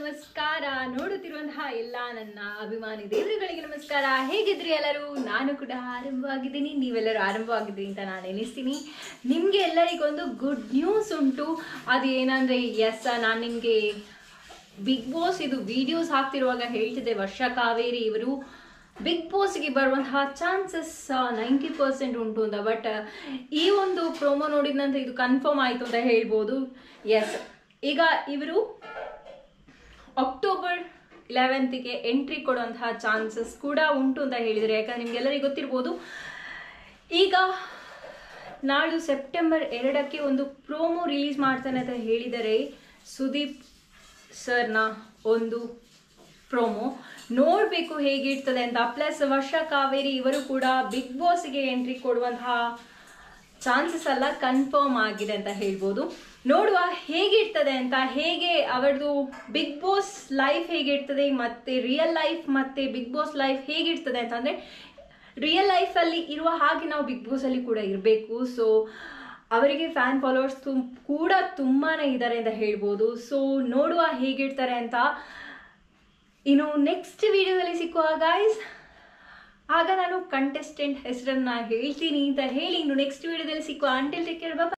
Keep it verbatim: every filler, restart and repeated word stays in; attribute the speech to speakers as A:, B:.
A: ನಮಸ್ಕಾರ. ನೋಡುತ್ತಿರುವಂತಹ ಎಲ್ಲ ನನ್ನ ಅಭಿಮಾನಿ ದೇವರುಗಳಿಗೆ ನಮಸ್ಕಾರ. ಹೇಗಿದ್ರಿ ಎಲ್ಲರೂ? ನಾನು ಕೂಡ ಆರಂಭವಾಗಿದ್ದೀನಿ, ನೀವೆಲ್ಲರೂ ಆರಂಭವಾಗಿದ್ರಿ ಅಂತ ನಾನು ಎನಿಸ್ತೀನಿ. ನಿಮಗೆ ಎಲ್ಲರಿಗೊಂದು ಗುಡ್ ನ್ಯೂಸ್ ಉಂಟು. ಅದು ಏನಂದರೆ, ಎಸ್, ನಾನು ನಿಮಗೆ ಬಿಗ್ ಬಾಸ್ ಇದು ವಿಡಿಯೋಸ್ ಹಾಕ್ತಿರುವಾಗ ಹೇಳ್ತಿದ್ದೆ, ವರ್ಷ ಕಾವೇರಿ ಇವರು ಬಿಗ್ ಬಾಸ್ಗೆ ಬರುವಂತಹ ಚಾನ್ಸಸ್ ನೈಂಟಿ ಪರ್ಸೆಂಟ್ ಉಂಟು ಅಂತ. ಬಟ್ ಈ ಒಂದು ಪ್ರೋಮೋ ನೋಡಿದ ನಂತರ ಇದು ಕನ್ಫರ್ಮ್ ಆಯಿತು ಅಂತ ಹೇಳ್ಬೋದು. ಎಸ್, ಈಗ ಇವರು ಅಕ್ಟೋಬರ್ ಇಲೆವೆಂತ್ಗೆ ಎಂಟ್ರಿ ಕೊಡುವಂತಹ ಚಾನ್ಸಸ್ ಕೂಡ ಉಂಟು ಅಂತ ಹೇಳಿದರೆ, ಯಾಕಂದ್ರೆ ನಿಮ್ಗೆಲ್ಲರಿಗೂ ಗೊತ್ತಿರ್ಬೋದು, ಈಗ ನಾಳು ಸೆಪ್ಟೆಂಬರ್ ಎರಡಕ್ಕೆ ಒಂದು ಪ್ರೋಮೋ ರಿಲೀಸ್ ಮಾಡ್ತಾನೆ ಅಂತ ಹೇಳಿದರೆ, ಸುದೀಪ್ ಸರ್ನ ಒಂದು ಪ್ರೋಮೋ ನೋಡಬೇಕು ಹೇಗಿರ್ತದೆ ಅಂತ. ಪ್ಲಸ್ ವರ್ಷ ಕಾವೇರಿ ಇವರು ಕೂಡ ಬಿಗ್ ಬಾಸ್ಗೆ ಎಂಟ್ರಿ ಕೊಡುವಂತಹ ಚಾನ್ಸಸ್ ಎಲ್ಲ ಕನ್ಫರ್ಮ್ ಆಗಿದೆ ಅಂತ ಹೇಳ್ಬೋದು. ನೋಡುವ ಹೇಗಿರ್ತದೆ ಅಂತ, ಹೇಗೆ ಅವರದು ಬಿಗ್ ಬಾಸ್ ಲೈಫ್ ಹೇಗಿರ್ತದೆ, ಮತ್ತು ರಿಯಲ್ ಲೈಫ್ ಮತ್ತು ಬಿಗ್ ಬಾಸ್ ಲೈಫ್ ಹೇಗಿರ್ತದೆ ಅಂತಂದರೆ, ರಿಯಲ್ ಲೈಫಲ್ಲಿ ಇರುವ ಹಾಗೆ ನಾವು ಬಿಗ್ ಬಾಸಲ್ಲಿ ಕೂಡ ಇರಬೇಕು. ಸೊ ಅವರಿಗೆ ಫ್ಯಾನ್ ಫಾಲೋವರ್ಸ್ ತುಂ ಕೂಡ ತುಂಬಾ ಇದ್ದಾರೆ ಅಂತ ಹೇಳ್ಬೋದು. ಸೊ ನೋಡುವ ಹೇಗಿರ್ತಾರೆ ಅಂತ. ಇನ್ನು ನೆಕ್ಸ್ಟ್ ವಿಡಿಯೋದಲ್ಲಿ ಸಿಕ್ಕುವ ಗೈಸ್, ಆಗ ನಾನು ಕಂಟೆಸ್ಟೆಂಟ್ ಹೆಸರನ್ನ ಹೇಳ್ತೀನಿ ಅಂತ ಹೇಳಿ, ಇನ್ನು ನೆಕ್ಸ್ಟ್ ವಿಡಿಯೋದಲ್ಲಿ ಸಿಕ್ಕುವ. ಅಂಟಿಲ್ ಟೇಕ್ ಕೇರ್, ಬಾಯ್.